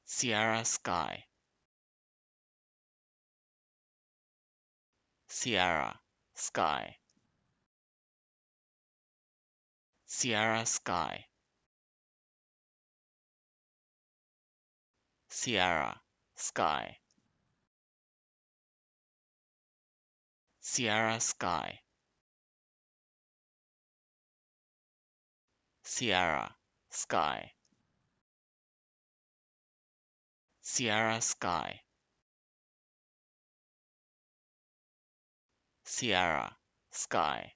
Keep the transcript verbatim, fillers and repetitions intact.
Sierra Skye, Sierra Skye, Sierra Skye, Sierra Skye, Sierra Skye, Sierra Skye, Sierra Skye, Sierra Skye.